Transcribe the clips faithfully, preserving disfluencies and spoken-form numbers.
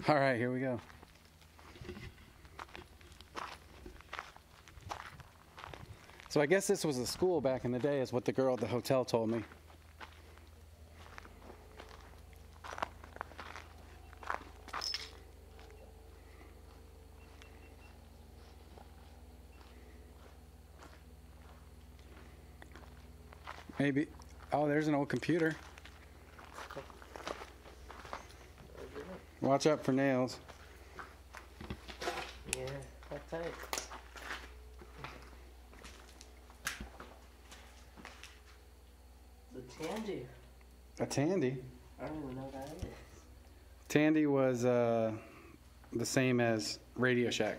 All right, here we go. So I guess this was a school back in the day, is what the girl at the hotel told me. Maybe. Oh, there's an old computer. Watch out for nails. Yeah, that's tight. It's a Tandy. A Tandy? I don't even know what that is. Tandy was uh, the same as Radio Shack.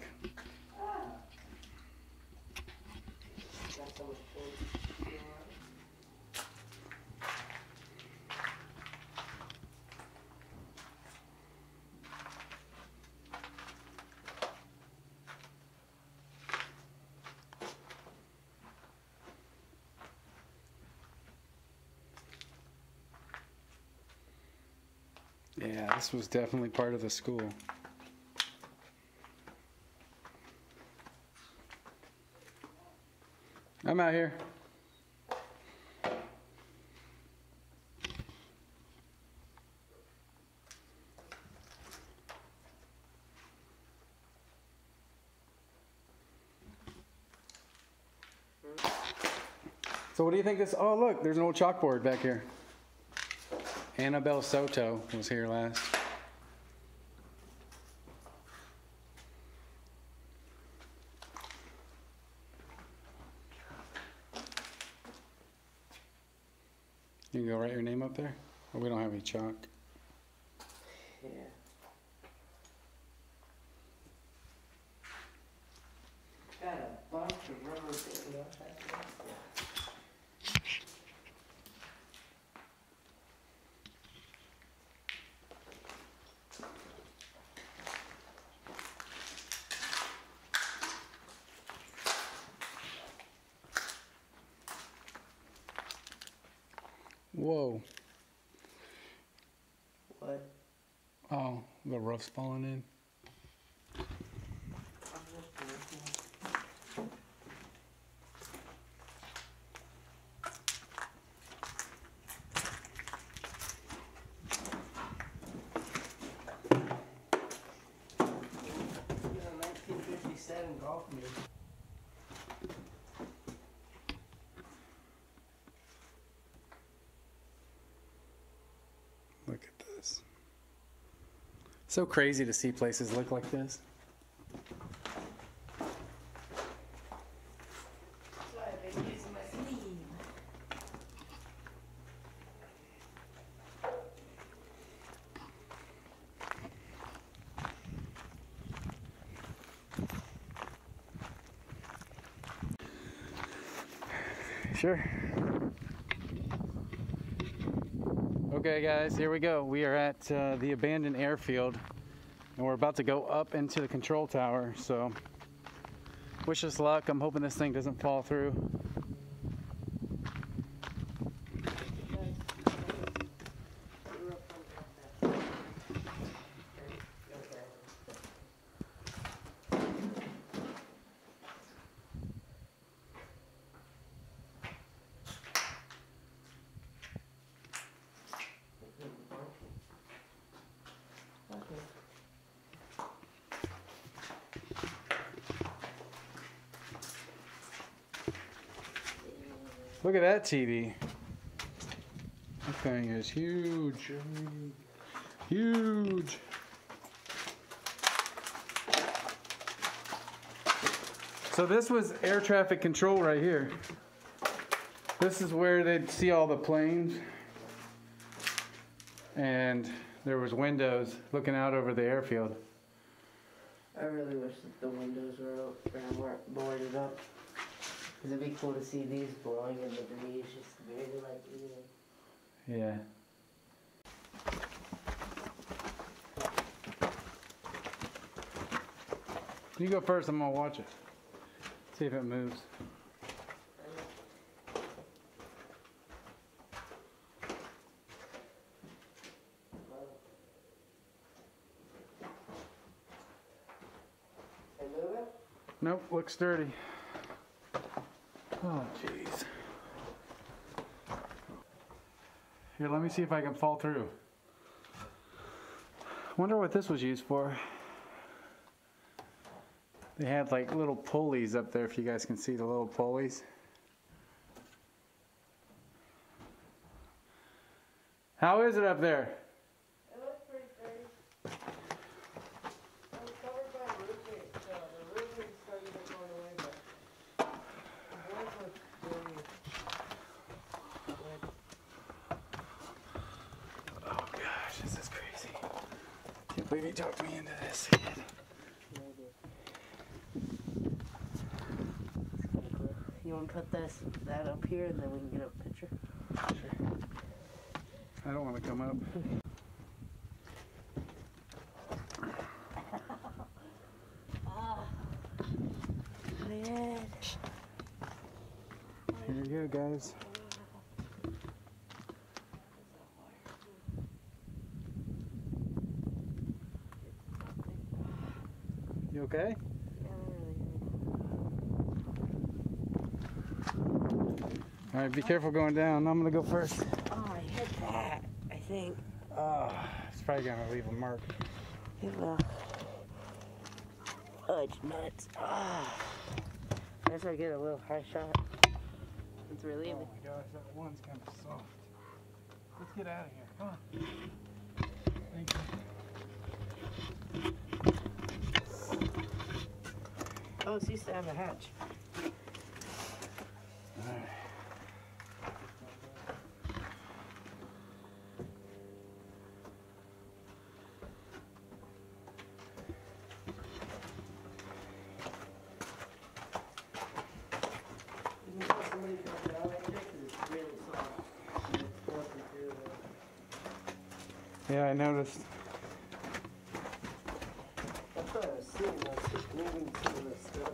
Yeah, this was definitely part of the school. I'm out here. So what do you think this, oh look, there's an old chalkboard back here. Annabelle Soto was here last. You can go write your name up there? Or we don't have any chalk. Yeah. Got a bunch of rubber things. Whoa. What? Oh, the roof's falling in. nineteen fifty-seven golf meet. Look at this. So crazy to see places look like this. That's why I've been using my sleeve. Sure. Okay guys, here we go. We are at uh, the abandoned airfield and we're about to go up into the control tower, so wish us luck. I'm hoping this thing doesn't fall through. Look at that T V. That thing is huge. Huge. So this was air traffic control right here. This is where they'd see all the planes. And there was windows looking out over the airfield. I really wish that the windows were open and weren't boarded up. Because it'd be cool to see these blowing in the breeze, just very like even. Yeah. You go first, I'm gonna watch it. See if it moves. Nope, looks dirty. Oh, jeez. Here, let me see if I can fall through. Wonder what this was used for. They had like little pulleys up there, if you guys can see the little pulleys. How is it up there? It looks pretty dirty. It was covered by roofing, so the roofing started to go away, but the boards look dirty. Oh gosh, this is crazy. Can't believe you talked me into this again. You want to put this that up here, and then we can get a picture? Sure. I don't want to come up. Ah, my head. Here you go, guys. You okay? All right, be careful going down. I'm gonna go first. Oh, I hit that, I think. Oh, it's probably gonna leave a mark. It will. Oh, it's nuts. Ah. I guess I get a little high shot. It's relieving. Oh my gosh, that one's kind of soft. Let's get out of here. Come on. Thank you. Oh, it used to have a hatch. All right. Yeah, I noticed. That's what I was seeing. I was just moving some of this stuff.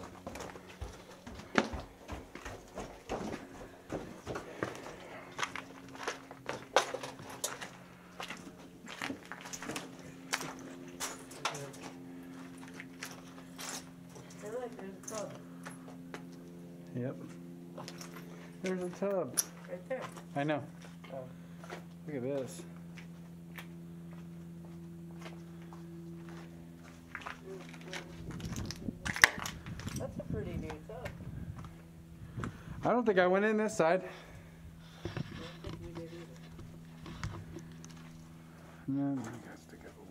Hey, look, there's a tub. Yep. There's a tub. Right there. I know. Oh. Look at this. That's a pretty neat tub. I don't think I went in this side. I don't think we did either. No, I got to go.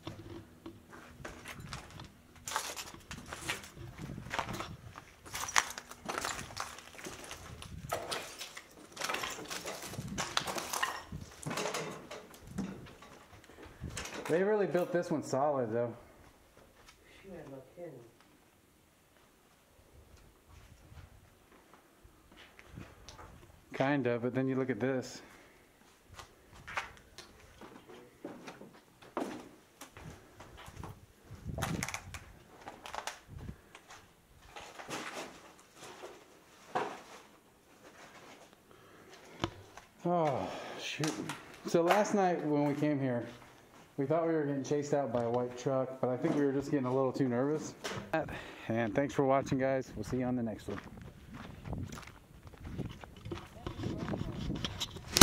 They really built this one solid, though. Shoot, I'm not kidding. Kind of, but then you look at this. Oh, shoot. So last night when we came here, we thought we were getting chased out by a white truck, but I think we were just getting a little too nervous. And thanks for watching, guys. We'll see you on the next one.